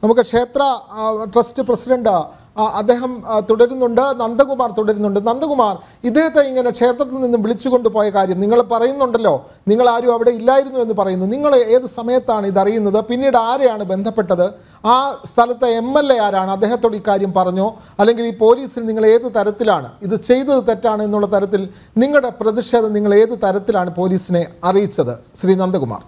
നമുക്ക് ക്ഷേത്ര trust president അദ്ദേഹം തുടരുന്നുണ്ട്, നന്ദകുമാർ തുടരുന്നുണ്ട്. നന്ദകുമാർ, ഇദ്ദേഹത്തെ ഇങ്ങനെ ക്ഷേത്രത്തിൽ നിന്ന് വിളിച്ചുകൊണ്ടുപോയ കാര്യം നിങ്ങൾ പറയുന്നുണ്ടല്ലോ, നിങ്ങൾ ആരും അവിടെ ഇല്ലായിരുന്നു എന്ന് പറയുന്നു. നിങ്ങൾ ഏത് സമയത്താണ് ഇതറിയുന്നത്? പിന്നീട് ആരെയാണ് ബന്ധപ്പെട്ടത്? ആ സ്ഥലത്തെ MLA ആരാണ്? അദ്ദേഹത്തോട് ഇക്കാര്യം പറഞ്ഞോ? അല്ലെങ്കിൽ ഈ പോലീസിൽ നിങ്ങൾ ഏത് തരത്തിലാണ് ഇത് ചെയ്തത് തെറ്റാണ് എന്നുള്ള തരത്തിൽ നിങ്ങളുടെ പ്രതിഷേധം നിങ്ങൾ ഏത് തരത്തിലാണ് പോലീസിനെ അറിയിച്ചത് ശ്രീ നന്ദകുമാർ?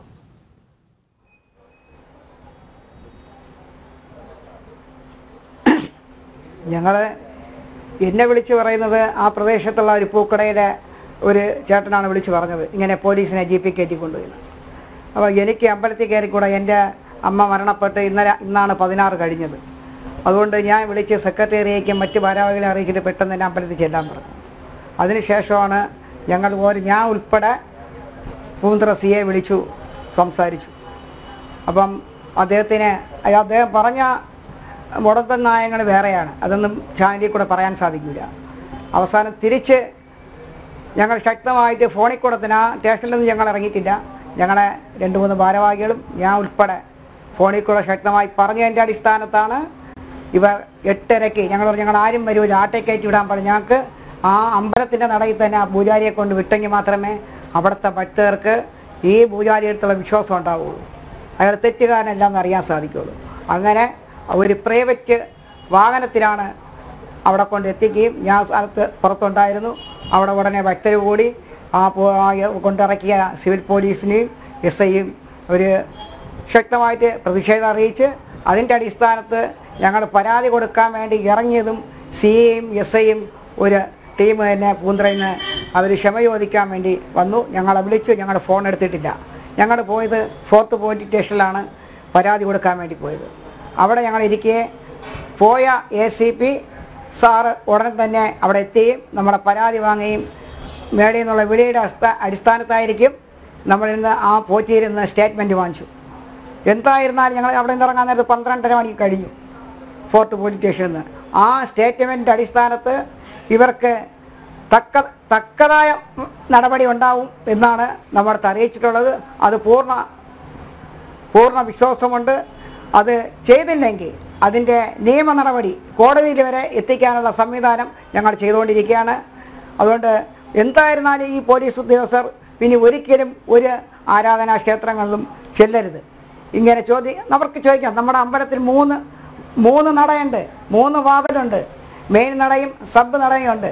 എന്നെ വിളിച്ച് പറയുന്നത് ആ പ്രദേശത്തുള്ള ഒരു പൂക്കടയിലെ ഒരു ചേട്ടനാണ് വിളിച്ച് പറഞ്ഞത്, ഇങ്ങനെ പോലീസിനെ ജീപ്പിൽ കയറ്റിക്കൊണ്ടുപോയി. അപ്പോൾ എനിക്ക് അമ്പലത്തിൽ കയറിക്കൂടെ, എൻ്റെ അമ്മ മരണപ്പെട്ട് ഇന്നാണ് 16 കഴിഞ്ഞത്. അതുകൊണ്ട് ഞാൻ വിളിച്ച് സെക്രട്ടേറിയയ്ക്കും മറ്റ് ഭാരവാഹികളെ അറിയിച്ചിട്ട് പെട്ടെന്ന് തന്നെ അമ്പലത്തിൽ ചെല്ലാൻ പറഞ്ഞു. അതിനുശേഷമാണ് ഞാൻ ഉൾപ്പെടെ പൂന്തറ CA വിളിച്ചു സംസാരിച്ചു. അപ്പം അദ്ദേഹം പറഞ്ഞ മുടന്തൻ നായങ്ങൾ വേറെയാണ്, അതൊന്നും ചാനലിൽ കൂടെ പറയാൻ സാധിക്കില്ല. അവസാനം തിരിച്ച് ഞങ്ങൾ ശക്തമായിട്ട് ഫോണിൽ കൂടെ തന്നെ, ആ സ്റ്റേഷനിൽ നിന്ന് ഞങ്ങൾ ഇറങ്ങിയിട്ടില്ല, ഞങ്ങളെ 2-3 ഭാരവാഹികളും ഞാൻ ഉൾപ്പെടെ ഫോണിൽ കൂടെ ശക്തമായി പറഞ്ഞതിൻ്റെ അടിസ്ഥാനത്താണ് ഇവർ 8:30-ക്ക് ഞങ്ങൾ ആരും വരൂല, ആട്ടേക്കയറ്റി വിടാൻ പറഞ്ഞു. ഞങ്ങൾക്ക് ആ അമ്പലത്തിൻ്റെ നടയിൽ തന്നെ ആ പൂജാരിയെ കൊണ്ട് വിട്ടെങ്കിൽ മാത്രമേ അവിടുത്തെ ഭക്തർക്ക് ഈ പൂജാരിയെടുത്തുള്ള വിശ്വാസം ഉണ്ടാവുകയുള്ളൂ, അയാൾ തെറ്റുകാരനല്ലെന്ന് അറിയാൻ സാധിക്കുകയുള്ളൂ. അങ്ങനെ ഒരു പ്രൈവറ്റ് വാഹനത്തിലാണ് അവിടെ കൊണ്ട് എത്തിക്കുകയും ഞാൻ സ്ഥലത്ത് പുറത്തുണ്ടായിരുന്നു. അവിടെ ഉടനെ ഭക്തർ കൂടി ആ കൊണ്ടിറക്കിയ സിവിൽ പോലീസിനെയും SIയും ഒരു ശക്തമായിട്ട് പ്രതിഷേധം അറിയിച്ച് അതിൻ്റെ അടിസ്ഥാനത്ത് ഞങ്ങൾ പരാതി കൊടുക്കാൻ വേണ്ടി ഇറങ്ങിയതും CAയും SIയും ഒരു ടീം തന്നെ പൂന്തറയിൽ നിന്ന് അവർ ക്ഷമ ചോദിക്കാൻ വേണ്ടി വന്നു. ഞങ്ങളെ വിളിച്ചു, ഞങ്ങൾ ഫോൺ എടുത്തിട്ടില്ല. ഞങ്ങൾ പോയത് 4th പോലീസ് സ്റ്റേഷനിലാണ് പരാതി കൊടുക്കാൻ വേണ്ടി പോയത്. അവിടെ ഞങ്ങൾ ഇരിക്കെ പോയ ACP സാറ് ഉടനെ തന്നെ അവിടെ എത്തുകയും നമ്മുടെ പരാതി വാങ്ങുകയും മേടിൽ നിന്നുള്ള വിളിയുടെ അടിസ്ഥാനത്തായിരിക്കും നമ്മളിന്ന് ആ പോറ്റിയിരുന്ന് സ്റ്റേറ്റ്മെൻറ്റ് വാങ്ങിച്ചു. എന്തായിരുന്നാലും ഞങ്ങൾ അവിടെ നിന്ന് ഇറങ്ങാൻ നേരത്ത് 12:30 മണിക്ക് കഴിഞ്ഞു 4th പോലീസ് സ്റ്റേഷനിൽ നിന്ന്. ആ സ്റ്റേറ്റ്മെൻറ്റിൻ്റെ അടിസ്ഥാനത്ത് ഇവർക്ക് തക്കതായ നടപടി ഉണ്ടാവും എന്നാണ് നമ്മളടുത്ത് അറിയിച്ചിട്ടുള്ളത്. അത് പൂർണ്ണ വിശ്വാസമുണ്ട്. അത് ചെയ്തില്ലെങ്കിൽ അതിൻ്റെ നിയമ നടപടി കോടതിയിൽ വരെ എത്തിക്കാനുള്ള സംവിധാനം ഞങ്ങൾ ചെയ്തുകൊണ്ടിരിക്കുകയാണ്. അതുകൊണ്ട് എന്തായിരുന്നാലും ഈ പോലീസ് ഉദ്യോഗസ്ഥർ പിന്നെ ഒരിക്കലും ഒരു ആരാധനാ ക്ഷേത്രങ്ങളിലും ചെല്ലരുത്. ഇങ്ങനെ അവർക്ക് ചോദിക്കാം. നമ്മുടെ അമ്പലത്തിൽ മൂന്ന് നടയുണ്ട്, 3 വാതിലുണ്ട്, മെയിൻ നടയും സബ് നടയും ഉണ്ട്.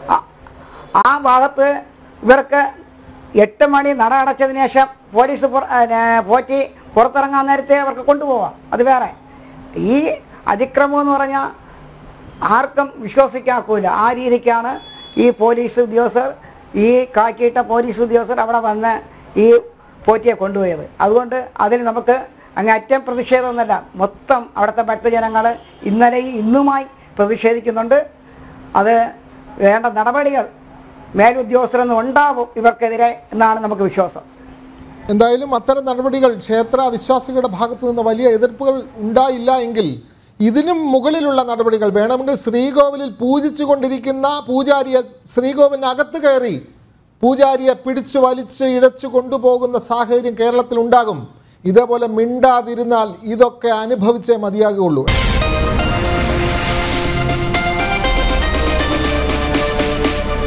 ആ ഭാഗത്ത് ഇവർക്ക് 8 മണി നട അടച്ചതിന് ശേഷം പോലീസ് പോറ്റി പുറത്തിറങ്ങാൻ നേരത്തെ അവർക്ക് കൊണ്ടുപോകാം, അത് വേറെ. ഈ അതിക്രമം എന്ന് പറഞ്ഞാൽ ആർക്കും വിശ്വസിക്കാക്കൂല. ആ രീതിക്കാണ് ഈ പോലീസ് ഉദ്യോഗസ്ഥർ, ഈ കാക്കിയിട്ട പോലീസ് ഉദ്യോഗസ്ഥർ അവിടെ വന്ന് ഈ പോറ്റിയെ കൊണ്ടുപോയത്. അതുകൊണ്ട് അതിന് നമുക്ക് അങ്ങേയറ്റം പ്രതിഷേധമൊന്നുമല്ല, മൊത്തം അവിടുത്തെ ഭക്തജനങ്ങൾ ഇന്നലെയും ഇന്നുമായി പ്രതിഷേധിക്കുന്നുണ്ട്. അത് വേണ്ട നടപടികൾ മേലുദ്യോഗസ്ഥരൊന്നും ഉണ്ടാവും ഇവർക്കെതിരെ എന്നാണ് നമുക്ക് വിശ്വാസം. എന്തായാലും അത്തരം നടപടികൾ ക്ഷേത്ര വിശ്വാസികളുടെ ഭാഗത്തു നിന്ന് വലിയ എതിർപ്പുകൾ ഉണ്ടായില്ല എങ്കിൽ ഇതിനും മുകളിലുള്ള നടപടികൾ വേണമെങ്കിൽ ശ്രീകോവിലിൽ പൂജിച്ചു കൊണ്ടിരിക്കുന്ന പൂജാരിയെ ശ്രീകോവിലിനകത്ത് കയറി പൂജാരിയെ പിടിച്ചു വലിച്ച് ഇഴച്ചു കൊണ്ടുപോകുന്ന സാഹചര്യം കേരളത്തിൽ ഉണ്ടാകും. ഇതേപോലെ മിണ്ടാതിരുന്നാൽ ഇതൊക്കെ അനുഭവിച്ചേ മതിയാകുകയുള്ളൂ.